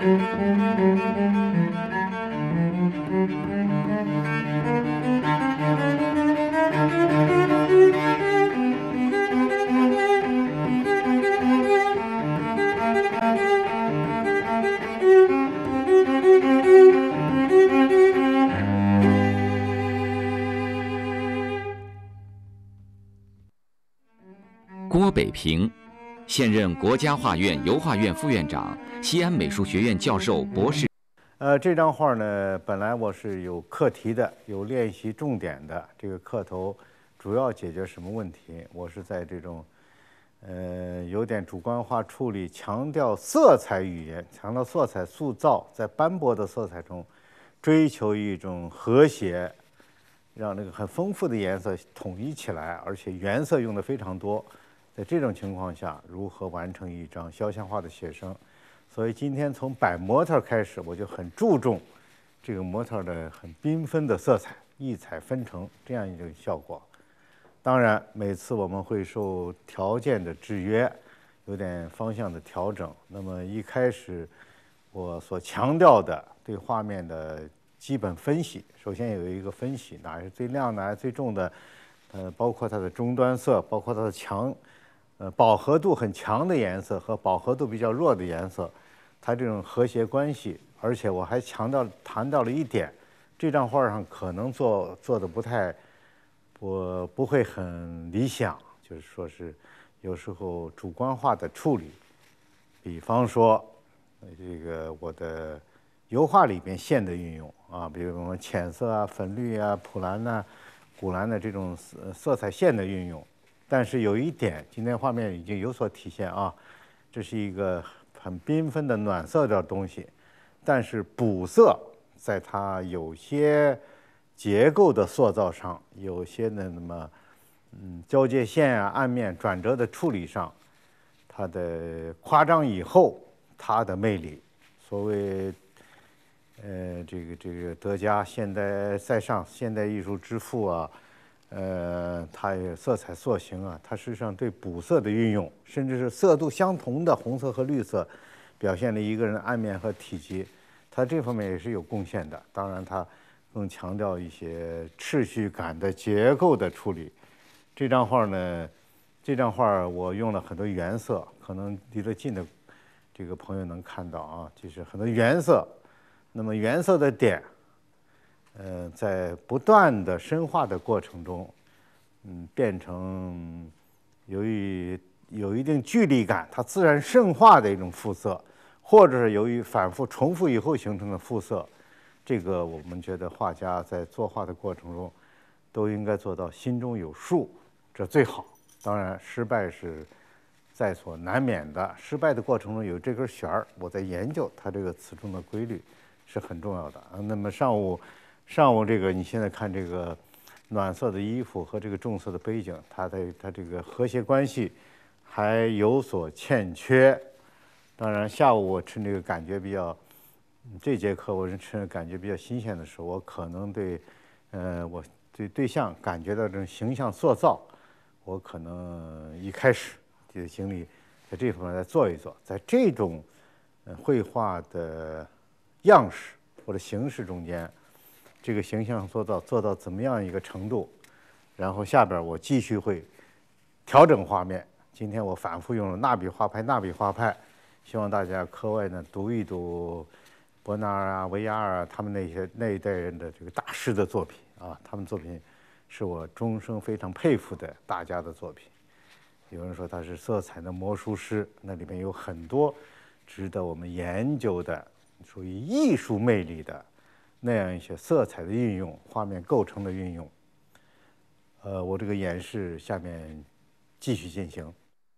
郭北平，现任国家画院油画院副院长，西安美术学院教授、博士。 这张画呢，本来我是有课题的，有练习重点的。这个课头主要解决什么问题？我是在这种，有点主观化处理，强调色彩语言，强调色彩塑造，在斑驳的色彩中，追求一种和谐，让那个很丰富的颜色统一起来，而且原色用的非常多。在这种情况下，如何完成一张肖像画的写生？所以今天从摆模特开始，我就很注重这个模特的很缤纷的色彩，异彩纷呈这样一种效果。当然，每次我们会受条件的制约，有点方向的调整。那么一开始我所强调的对画面的基本分析，首先有一个分析，哪是最亮，哪是最重的，包括它的终端色，包括它的饱和度很强的颜色和饱和度比较弱的颜色，它这种和谐关系。而且我还谈到了一点，这张画上可能做的不会很理想，就是说是有时候主观化的处理，比方说这个我的油画里边线的运用啊，比如说浅色啊、粉绿啊、普蓝呐、古蓝的这种色彩线的运用。但是有一点，今天画面已经有所体现啊，这是一个很缤纷的暖色的东西，但是补色在它有些结构的塑造上，有些的交界线啊、暗面转折的处理上，它的夸张以后，它的魅力，所谓这个德加现代在上现代艺术之父啊。它也色彩塑形啊，它实际上对补色的运用，甚至是色度相同的红色和绿色，表现了一个人的暗面和体积，它这方面也是有贡献的。当然，它更强调一些秩序感的结构的处理。这张画我用了很多原色，可能离得近的这个朋友能看到啊，就是很多原色。那么原色的点。在不断的深化的过程中，变成由于有一定距离感，它自然渗化的一种肤色，或者是由于反复重复以后形成的肤色，这个我们觉得画家在作画的过程中都应该做到心中有数，这最好。当然，失败是在所难免的，失败的过程中有这根弦儿，我在研究它这个词中的规律是很重要的。那么上午这个你现在看这个暖色的衣服和这个重色的背景，它这个和谐关系还有所欠缺。当然下午我趁这个感觉比较，这节课我是趁感觉比较新鲜的时候，我可能我对对象感觉到这种形象塑造，我可能一开始这个精力在这方面再做一做，在这种绘画的样式或者形式中间。这个形象塑造做到怎么样一个程度，然后下边我继续会调整画面。今天我反复用了纳比画派，希望大家课外呢读一读伯纳尔啊、维亚尔啊他们那一代人的这个大师的作品啊，他们作品是我终生非常佩服的大家的作品。有人说他是色彩的魔术师，那里面有很多值得我们研究的，属于艺术魅力的。那样一些色彩的运用，画面构成的运用，我这个演示下面继续进行。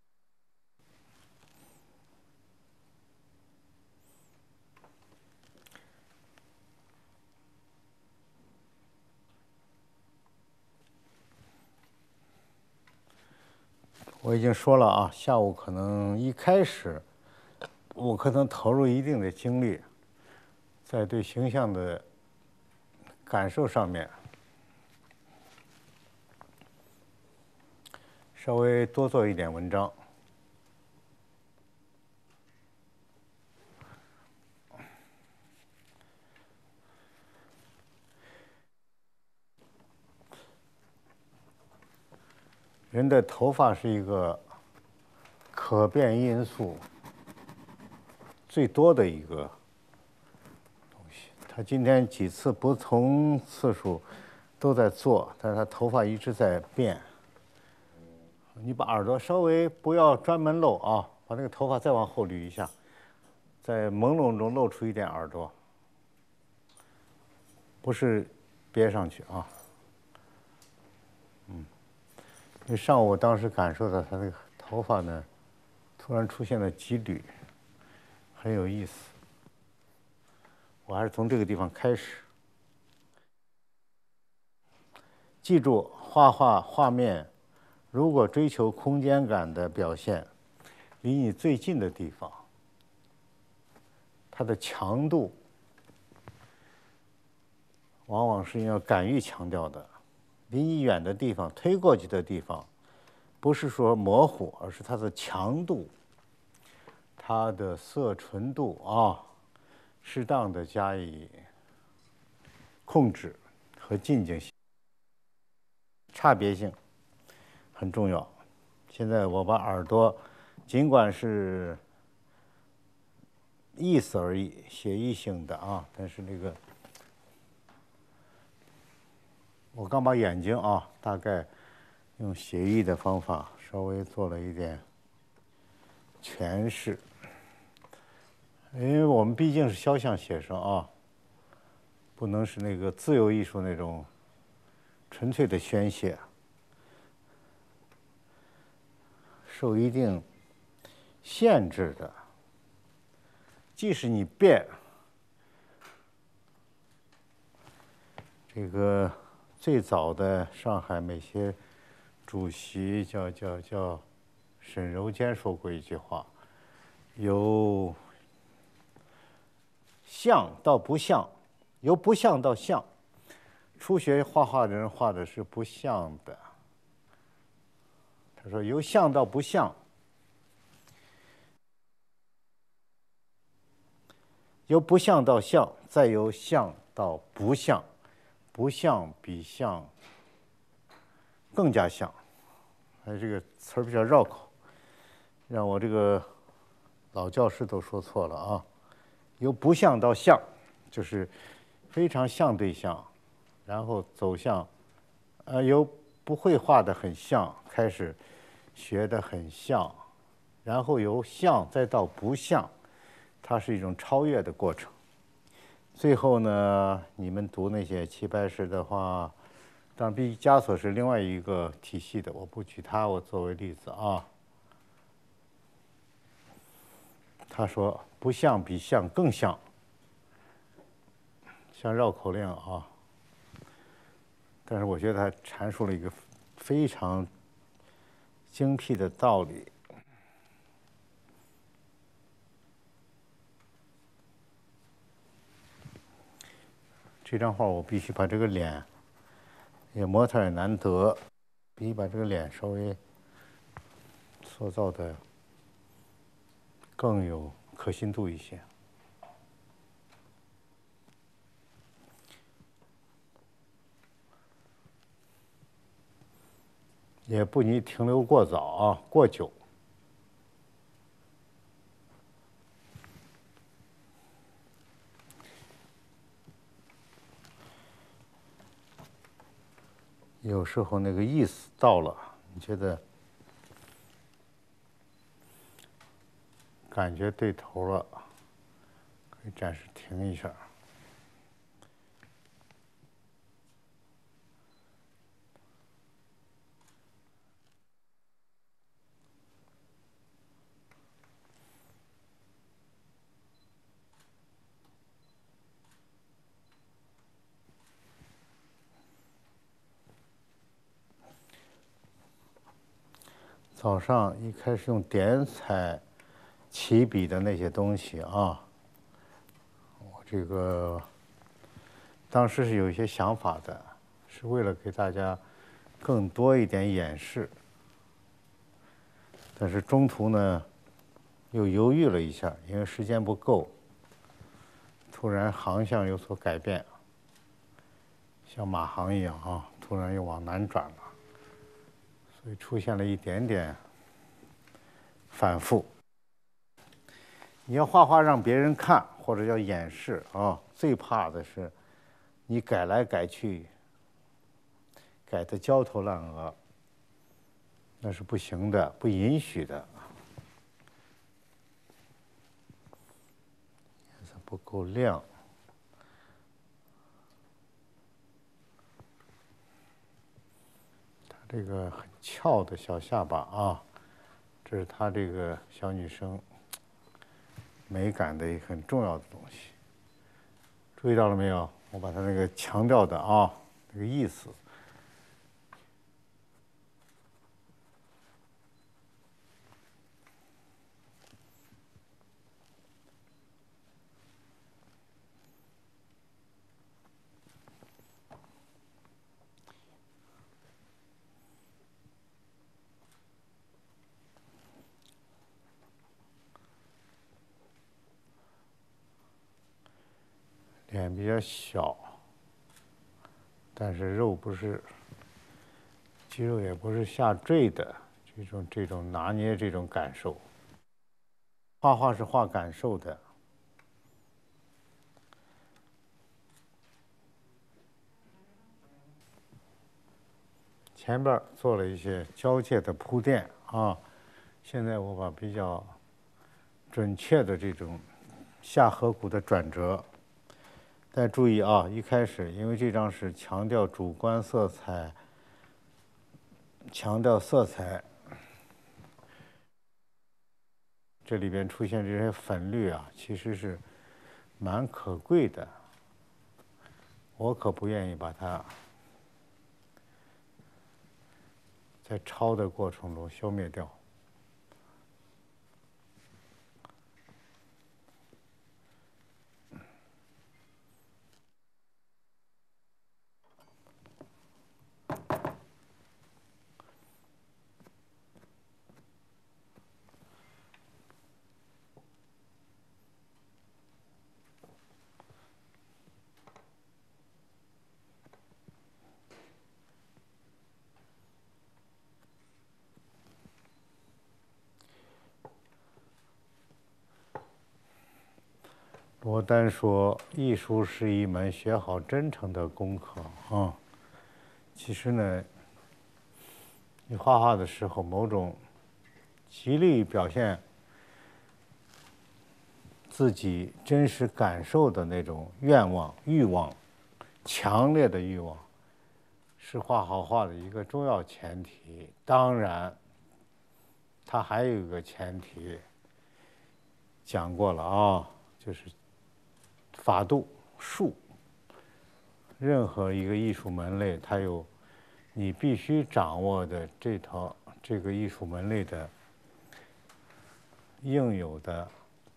我已经说了啊，下午可能一开始，我可能投入一定的精力，在对形象的感受上面，稍微多做一点文章。 人的头发是一个可变因素最多的一个东西。他今天几次不同次数都在做，但是他头发一直在变。你把耳朵稍微不要专门露啊，把那个头发再往后捋一下，在朦胧中露出一点耳朵，不是憋上去啊。因为上午我当时感受到他那个头发呢，突然出现了几缕，很有意思。我还是从这个地方开始。记住，画面，如果追求空间感的表现，离你最近的地方，它的强度往往是要敢于强调的。离你远的地方，推过去的地方，不是说模糊，而是它的强度、它的色纯度啊，适当的加以控制和进境性，差别性很重要。现在我把耳朵，尽管是意思而已，写意性的啊，但是那个。我刚把眼睛啊，大概用写意的方法稍微做了一点诠释，因为我们毕竟是肖像写生啊，不能是那个自由艺术那种纯粹的宣泄，受一定限制的。即使你变，这个。最早的上海美协主席叫沈柔坚说过一句话：由像到不像，由不像到像。初学画画的人画的是不像的。他说由像到不像，由不像到像，再由像到不像。不像比像更加像，这个词儿比较绕口，让我这个老教师都说错了啊。由不像到像，就是非常像对象，然后走向，由不会画的很像开始学的很像，然后由像再到不像，它是一种超越的过程。最后呢，你们读那些齐白石的话，当然毕加索是另外一个体系的，我不举他我作为例子啊。他说不像比像更像，像绕口令啊。但是我觉得他阐述了一个非常精辟的道理。这张画我必须把这个脸，也模特也难得，必须把这个脸稍微塑造的更有可信度一些。也不宜停留过早啊，过久。有时候那个意思到了，你觉得感觉对头了，可以暂时停一下。早上一开始用点彩起笔的那些东西啊，我这个当时是有一些想法的，是为了给大家更多一点演示，但是中途呢又犹豫了一下，因为时间不够，突然航向有所改变，像马航一样啊，突然又往南转了。 所以出现了一点点反复。你要画画让别人看，或者要演示啊，最怕的是你改来改去，改得焦头烂额，那是不行的，不允许的。颜色不够亮。她这个很翘的小下巴啊，这是她这个小女生美感的一个很重要的东西。注意到了没有？我把它那个强调的啊，那个意思。脸比较小，但是肉不是，肌肉也不是下坠的，这种拿捏这种感受。画画是画感受的。前边做了一些交界的铺垫啊，现在我把比较准确的这种下颌骨的转折。但注意啊，一开始因为这张是强调主观色彩，强调色彩，这里边出现这些粉绿啊，其实是蛮可贵的。我可不愿意把它在抄的过程中消灭掉。罗丹说：“艺术是一门学好真诚的功课啊。”其实呢，你画画的时候，某种极力表现自己真实感受的那种愿望、欲望，强烈的欲望，是画好画的一个重要前提。当然，它还有一个前提，讲过了啊，就是法度术。任何一个艺术门类，它有你必须掌握的这个艺术门类的应有的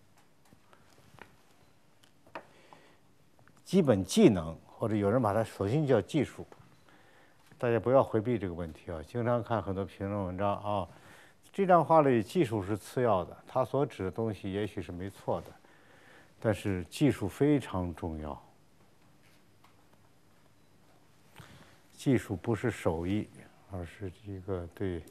基本技能，或者有人把它索性叫技术。大家不要回避这个问题啊！经常看很多评论文章啊，这张画里技术是次要的，它所指的东西也许是没错的，但是技术非常重要。技术不是手艺，而是一个对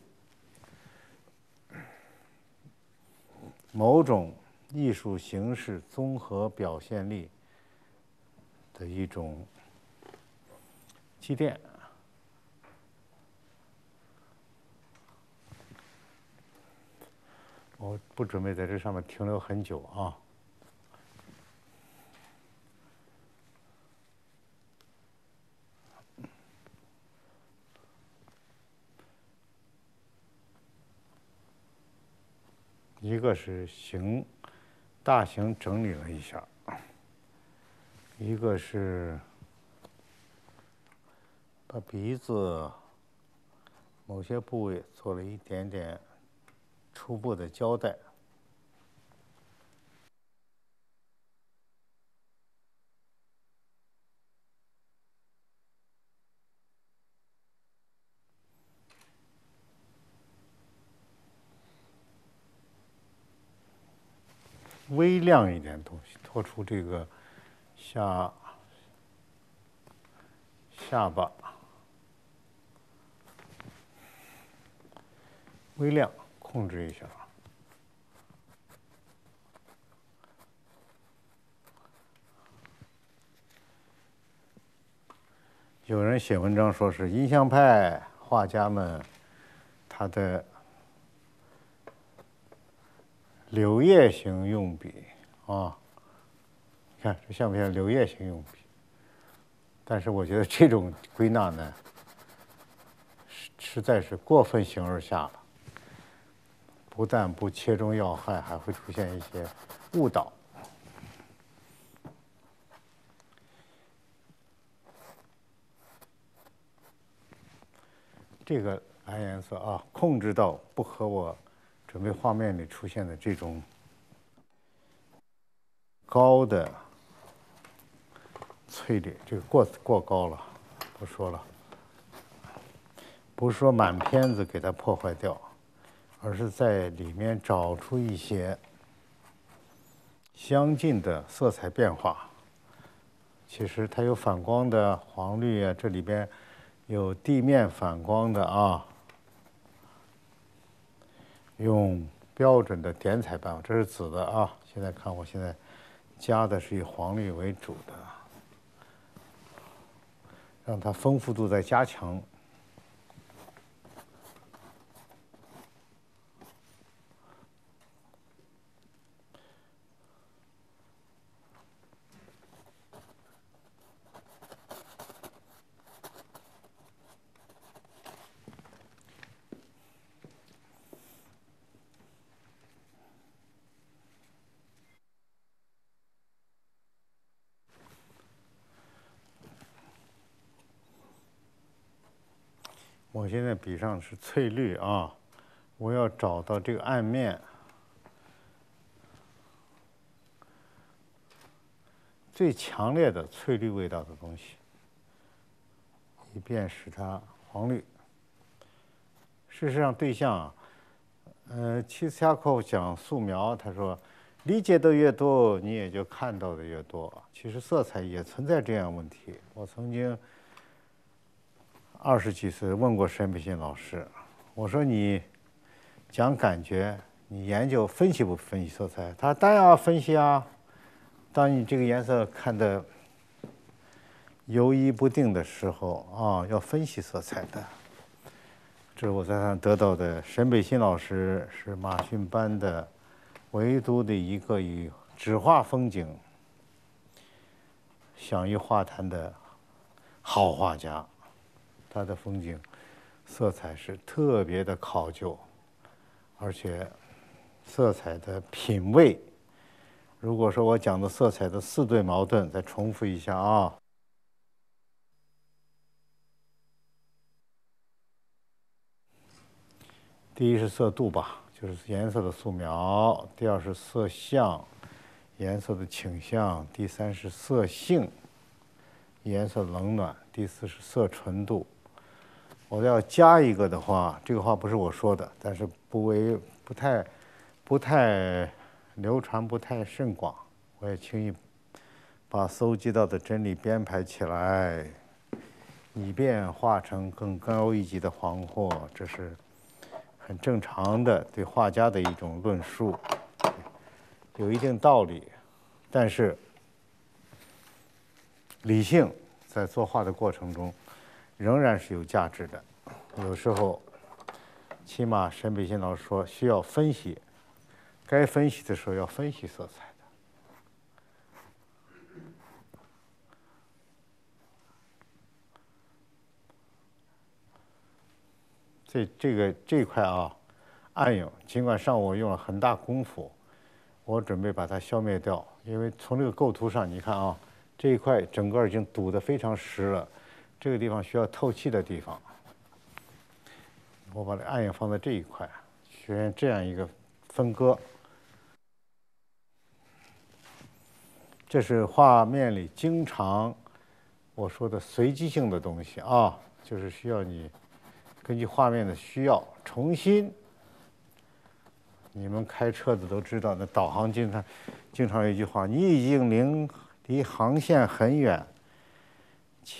某种艺术形式综合表现力的一种积淀。我不准备在这上面停留很久啊。一个是大型整理了一下，一个是把鼻子某些部位做了一点点初步的交代。微亮一点东西，拖出这个下巴， 微亮，控制一下。有人写文章说是印象派画家们他的柳叶型用笔啊，你看这像不像柳叶型用笔？但是我觉得这种归纳呢，实在是过分形而下了，不但不切中要害，还会出现一些误导。这个蓝颜色啊，控制到不和我准备画面里出现的这种高的翠绿，这个过高了，不说了。不是说满片子给它破坏掉，而是在里面找出一些相近的色彩变化。其实它有反光的黄绿啊，这里边有地面反光的啊，用标准的点彩办法，这是紫的啊。现在看我现在加的是以黄绿为主的，让它丰富度再加强。我现在笔上是翠绿啊，我要找到这个暗面最强烈的翠绿味道的东西，以便使它黄绿。事实上，对象齐斯恰科夫讲素描，他说，理解的越多，你也就看到的越多。其实色彩也存在这样问题。我曾经20几岁问过沈北新老师，我说你讲感觉，你研究分析不分析色彩？他说当然要分析啊。当你这个颜色看得游移不定的时候啊，要分析色彩的。这是我在他得到的。沈北新老师是马逊班的唯独的一个以纸画风景享誉画坛的好画家。他的风景色彩是特别的考究，而且色彩的品味。如果说我讲的色彩的4对矛盾，再重复一下啊。第一是色度吧，就是颜色的素描；第二是色相，颜色的倾向；第三是色性，颜色冷暖；第四是色纯度。我要加一个的话，这个话不是我说的，但是不太流传，不太甚广，我也轻易把搜集到的真理编排起来，以便画成更高一级的黄货。这是很正常的对画家的一种论述，有一定道理，但是理性在作画的过程中仍然是有价值的。有时候，起码沈北新老师说需要分析，该分析的时候要分析色彩的。这一块啊，暗影，尽管上午我用了很大功夫，我准备把它消灭掉，因为从这个构图上，你看啊，这一块整个已经堵得非常实了，这个地方需要透气的地方。我把这暗影放在这一块，实现这样一个分割。这是画面里经常我说的随机性的东西啊，就是需要你根据画面的需要重新。你们开车子都知道，那导航经常有一句话：你已经离航线很远，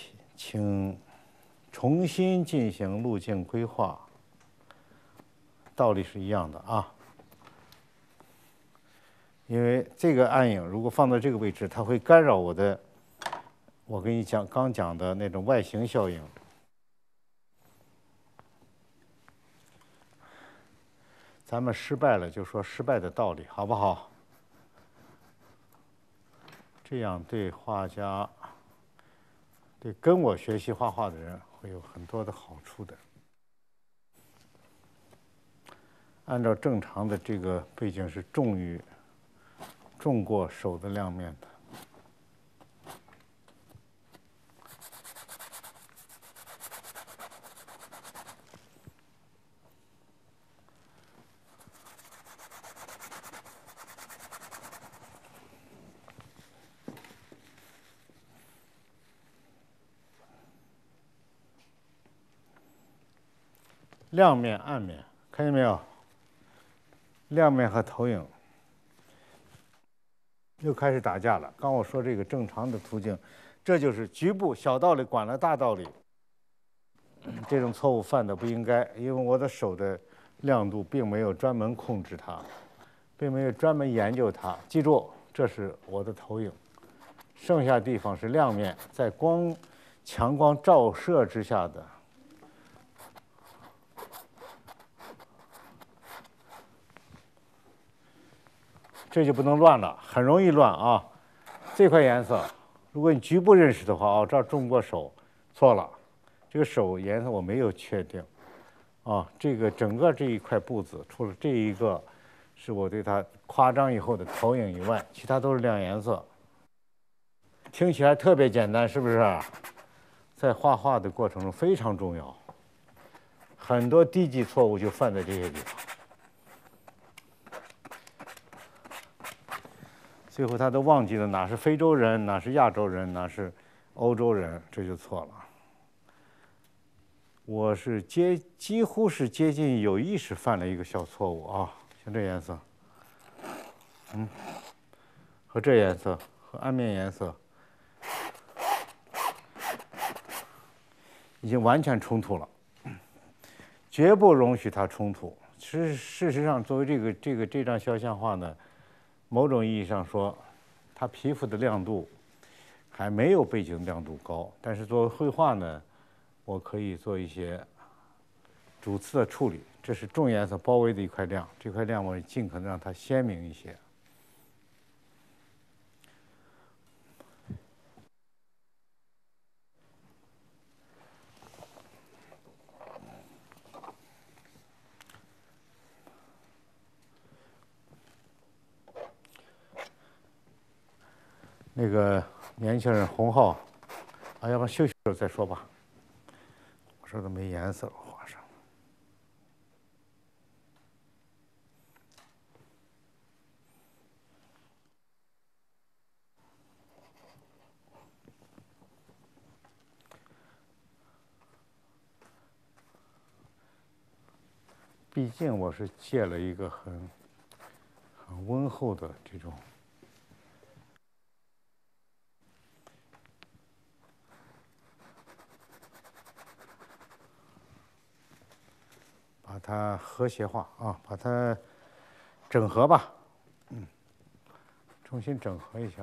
请重新进行路径规划。 道理是一样的啊。因为这个暗影如果放到这个位置，它会干扰我跟你刚讲的那种外形效应。咱们失败了就说失败的道理，好不好？这样对画家，对跟我学习画画的人会有很多的好处的。按照正常的这个背景是重过手的亮面的。亮面、暗面，看见没有？亮面和投影又开始打架了。刚我说这个正常的途径，这就是局部小道理管了大道理。这种错误犯的不应该，因为我的手的亮度并没有专门控制它，并没有专门研究它。记住，这是我的投影，剩下地方是亮面，在强光照射之下的。这就不能乱了，很容易乱啊！这块颜色，如果你局部认识的话，哦，这儿重过手，错了。这个手颜色我没有确定，啊，这个整个这一块布子，除了这一个是我对它夸张以后的投影以外，其他都是亮颜色。听起来特别简单，是不是？在画画的过程中非常重要，很多低级错误就犯在这些地方。最后他都忘记了哪是非洲人，哪是亚洲人，哪是欧洲人，这就错了。我是几乎是接近有意识犯了一个小错误啊，像这颜色，和这颜色和暗面颜色已经完全冲突了，绝不容许它冲突。事实上，作为这张肖像画呢，某种意义上说，它皮肤的亮度还没有背景亮度高，但是作为绘画呢，我可以做一些主次的处理。这是重颜色包围的一块亮，这块亮我尽可能让它鲜明一些。那个年轻人洪浩，要不然休息会儿再说吧。我这都没颜色了，画上。毕竟我是借了一个很温厚的这种。把它和谐化啊，把它整合吧，重新整合一下。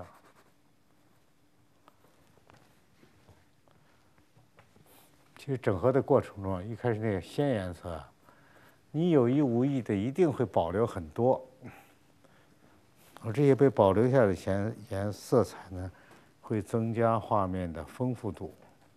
其实整合的过程中，一开始那个鲜颜色，你有意无意的一定会保留很多，而这些被保留下的色彩呢，会增加画面的丰富度。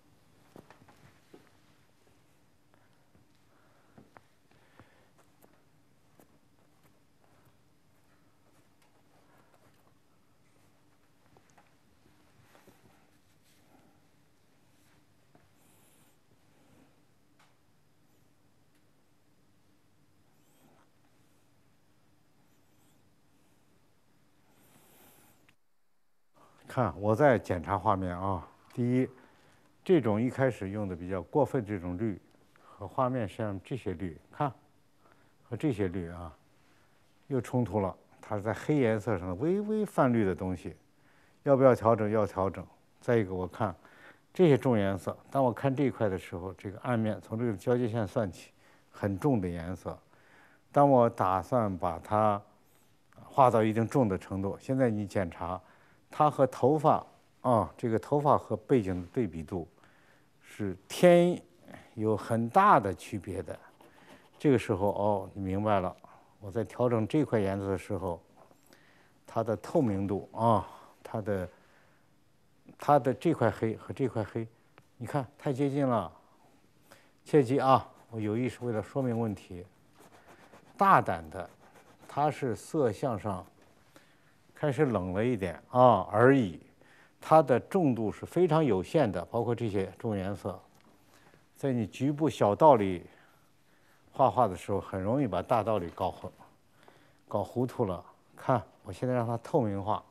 看，我在检查画面啊。第一，这种一开始用的比较过分这种绿，和画面上这些绿，看，和这些绿啊，又冲突了。它是在黑颜色上微微泛绿的东西，要不要调整？要调整。再一个，我看这些重颜色，当我看这一块的时候，这个暗面从这个交界线算起，很重的颜色， 当我打算把它画到一定重的程度，现在你检查，它和头发这个头发和背景的对比度是有很大的区别的。这个时候你明白了，我在调整这块颜色的时候，它的透明度它的这块黑和这块黑，你看太接近了。切记我有意是为了说明问题，大胆的，它是色相上开始冷了一点而已，它的重度是非常有限的，包括这些重颜色，在你局部小道理画的时候，很容易把大道理搞糊涂了。看，我现在让它透明化。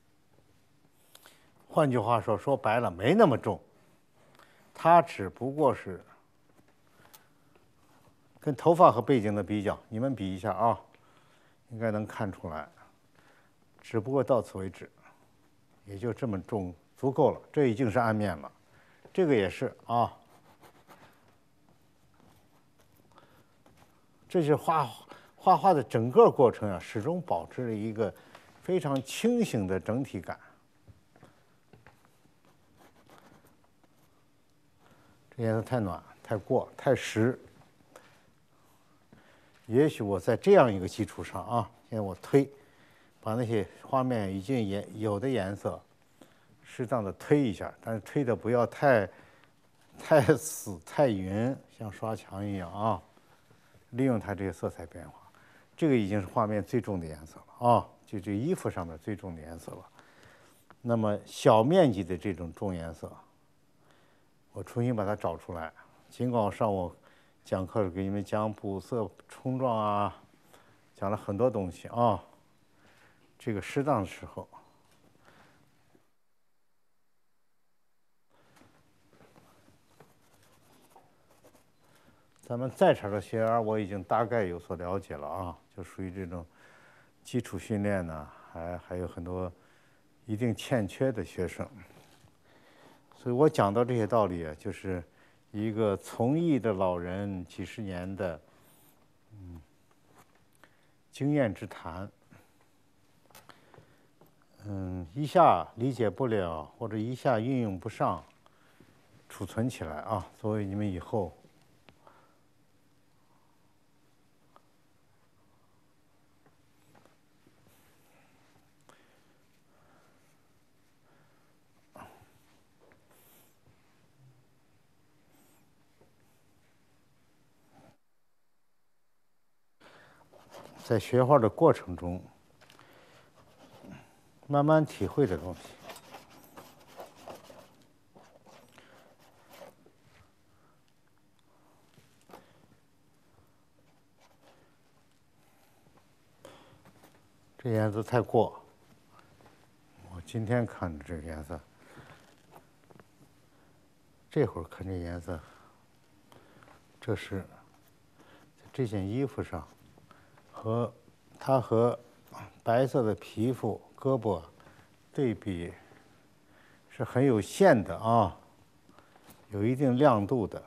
换句话说白了，没那么重，它只不过是跟头发和背景的比较，你们比一下应该能看出来。只不过到此为止，也就这么重，足够了。这已经是暗面了，这个也是这是画画的整个过程始终保持着一个非常清醒的整体感。这颜色太暖、太过、太实。也许我在这样一个基础上现在我把那些画面已经有的颜色适当的推一下，但是推的不要太死、太匀，像刷墙一样利用它这些色彩变化。这个已经是画面最重的颜色了就这衣服上面最重的颜色了。那么小面积的这种重颜色，我重新把它找出来。尽管我上午讲课给你们讲补色冲撞讲了很多东西这个适当的时候，咱们在场的学员我已经大概有所了解了就属于这种基础训练呢，还有很多一定欠缺的学生。所以我讲到这些道理就是一个从艺的老人几十年的经验之谈。一下理解不了或者一下运用不上，储存起来作为你们以后在学画的过程中慢慢体会的东西。这颜色太过，我今天看的这个颜色，这会儿看这颜色，这是在这件衣服上它和白色的皮肤胳膊对比是很有限的有一定亮度的，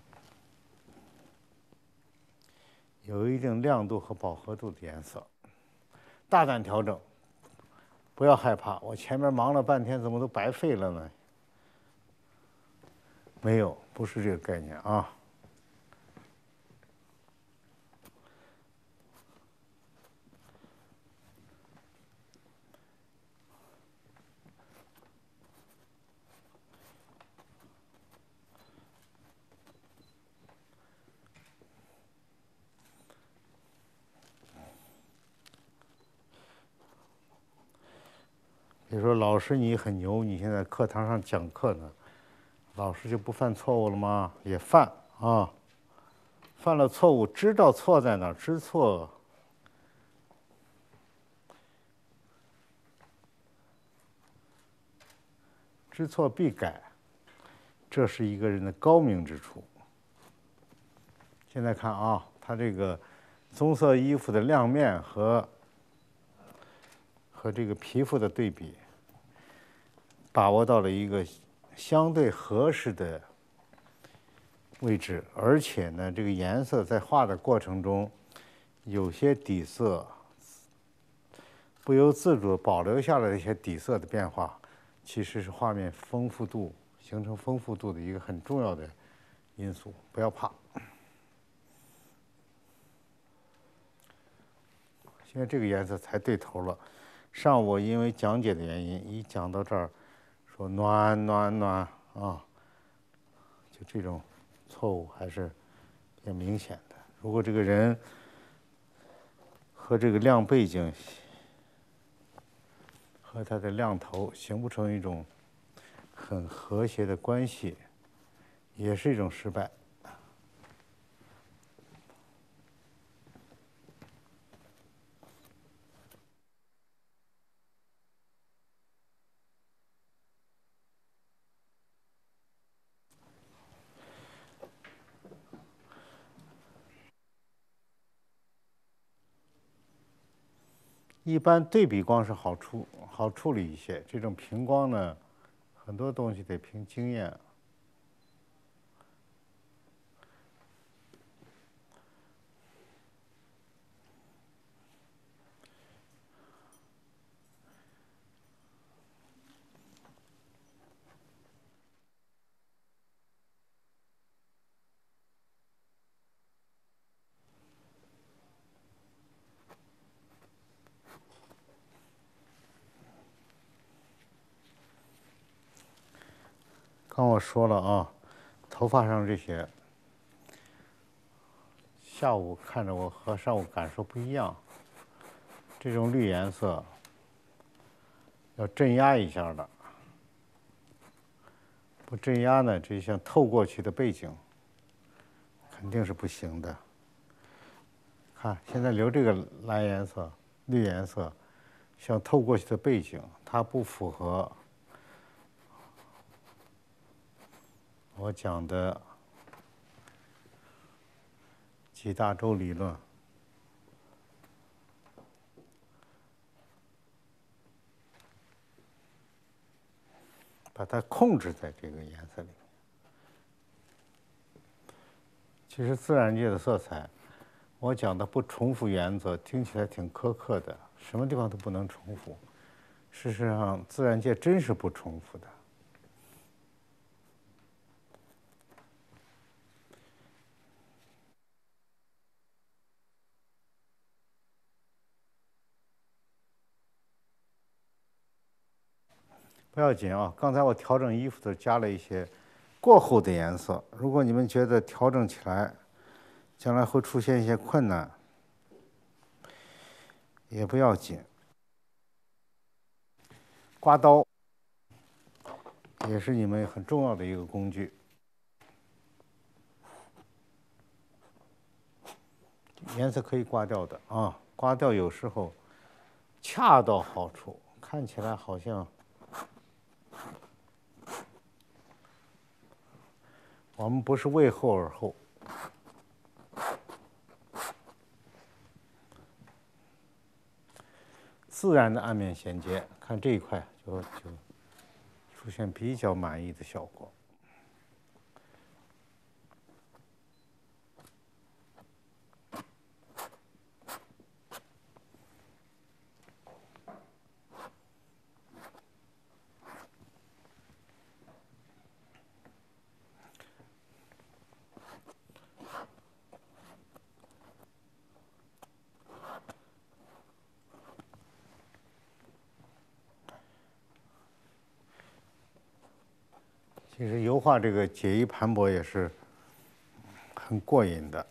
有一定亮度和饱和度的颜色。大胆调整，不要害怕。我前面忙了半天，怎么都白费了呢？没有，不是这个概念比如说，老师你很牛，你现在课堂上讲课呢，老师就不犯错误了吗？也犯犯了错误，知道错在哪儿，知错必改，这是一个人的高明之处。现在看他这个棕色衣服的亮面和这个皮肤的对比，把握到了一个相对合适的位置，而且呢，这个颜色在画的过程中有些底色不由自主保留下来的一些底色的变化，其实是画面丰富度形成丰富度的一个很重要的因素，不要怕。现在这个颜色才对头了。上午因为讲解的原因，一讲到这儿，说暖暖暖啊，就这种错误还是比较明显的。如果这个人和这个亮背景和它的亮头形不成一种很和谐的关系，也是一种失败。一般对比光是好处理一些，这种平光呢，很多东西得凭经验。刚我说了啊，头发上这些，下午看着我和上午感受不一样。这种绿颜色要镇压一下的，不镇压呢，这像透过去的背景肯定是不行的。看，现在留这个蓝颜色、绿颜色，像透过去的背景，它不符合我讲的几大洲理论。把它控制在这个颜色里。其实自然界的色彩，我讲的不重复原则，听起来挺苛刻的，什么地方都不能重复。事实上，自然界真是不重复的。不要紧啊，刚才我调整衣服的加了一些过厚的颜色，如果你们觉得调整起来将来会出现一些困难，也不要紧。刮刀也是你们很重要的一个工具，颜色可以刮掉的啊，刮掉有时候恰到好处，看起来好像我们不是为后而后。自然的暗面衔接，看这一块就出现比较满意的效果。其实油画这个解疑盘驳也是很过瘾的。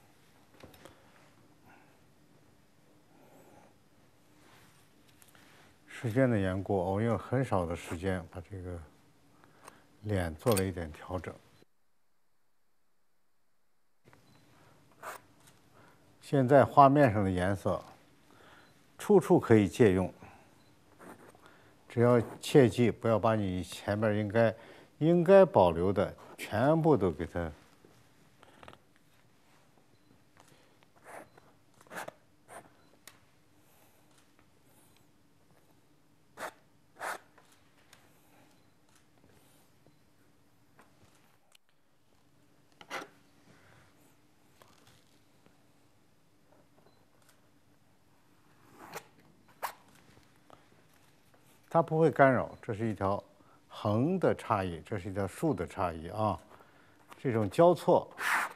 时间的缘故，我用很少的时间把这个脸做了一点调整。现在画面上的颜色处处可以借用，只要切记不要把你前面应该保留的全部都给它它不会干扰，这是一条横的差异，这是一条竖的差异啊。这种交错，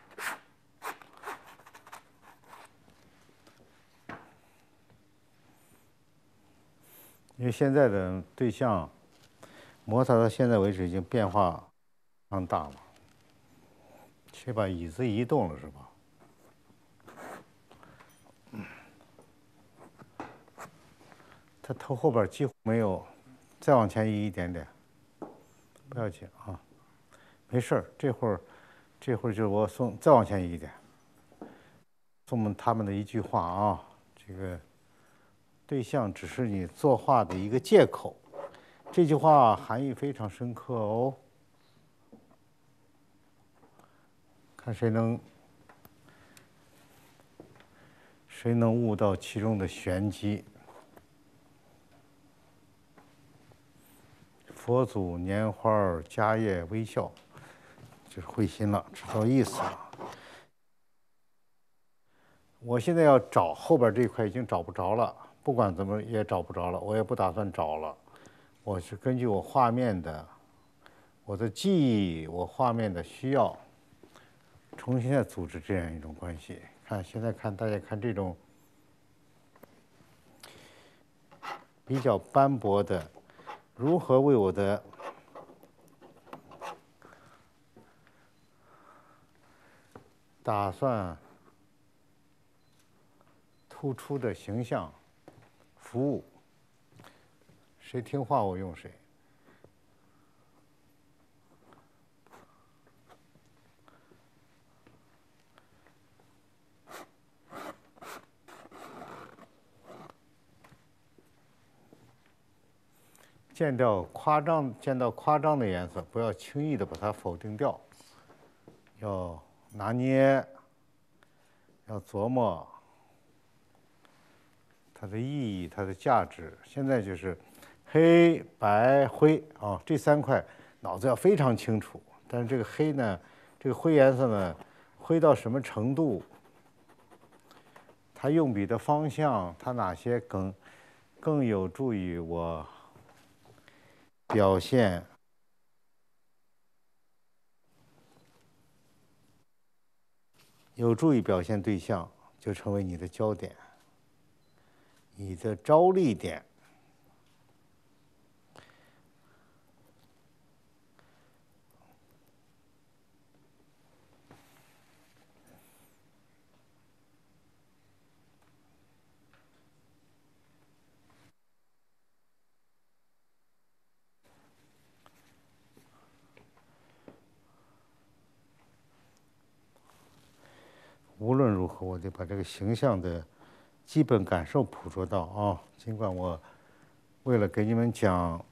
因为现在的对象摩擦到现在为止已经变化非常大了。先把椅子移动了是吧？它头后边几乎没有，再往前移一点点，不要紧啊，没事儿。这会儿就是我送，再往前移一点，送他们的一句话啊，这个对象只是你作画的一个借口。这句话含义非常深刻哦，看谁能悟到其中的玄机。佛祖拈花迦叶微笑，就是会心了，知道意思了。我现在要找后边这一块已经找不着了，不管怎么也找不着了，我也不打算找了。我是根据我画面的、我的记忆、我画面的需要，重新再组织这样一种关系。现在大家看这种比较斑驳的，如何为我的打算突出的形象服务？谁听话我用谁。见到夸张的颜色，不要轻易的把它否定掉，要拿捏，要琢磨它的意义、它的价值。现在就是黑白灰啊，这三块脑子要非常清楚。但是这个黑呢，这个灰颜色呢，灰到什么程度？它用笔的方向，它哪些更有助于我表现？有助于表现对象，就成为你的焦点，你的着力点。无论如何，我得把这个形象的基本感受捕捉到啊。尽管我为了给你们讲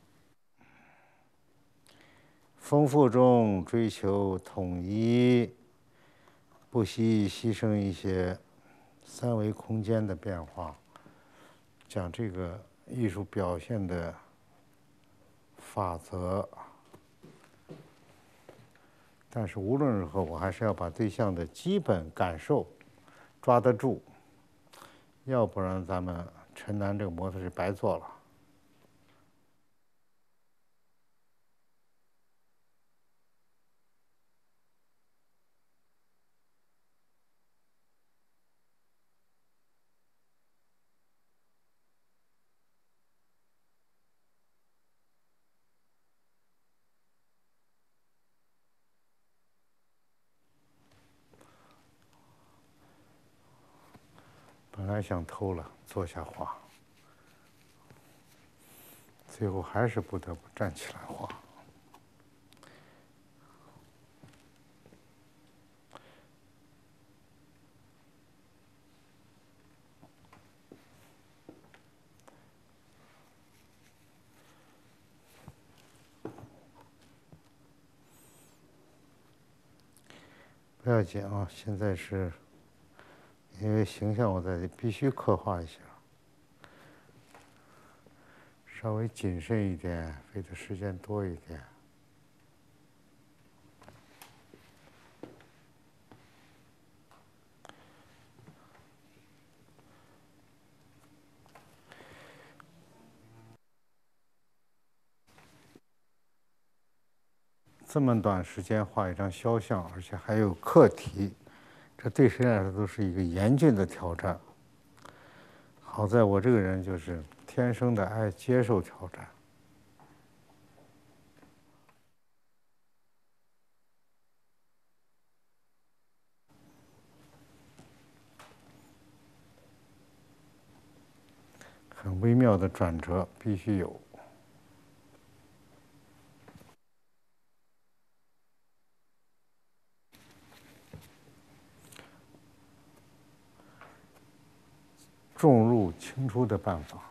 丰富中追求统一，不惜牺牲一些三维空间的变化，讲这个艺术表现的法则。但是无论如何，我还是要把对象的基本感受抓得住，要不然咱们陈楠这个模特是白做了。本来想偷了，坐下画，最后还是不得不站起来画。不要紧啊，现在是因为形象我在必须刻画一下，稍微谨慎一点，费的时间多一点。 这么短时间画一张肖像，而且还有课题，这对谁来说都是一个严峻的挑战。好在我这个人就是天生的爱接受挑战。很微妙的转折必须有。重入轻出的办法。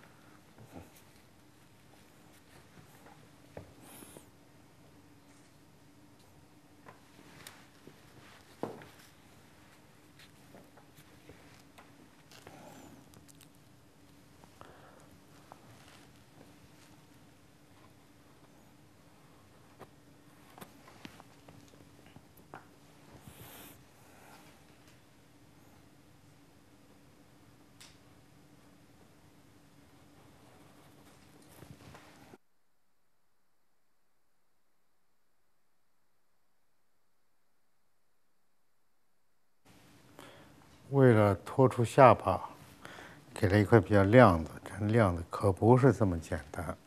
为了托出下巴，给了一块比较亮的，这亮的可不是这么简单。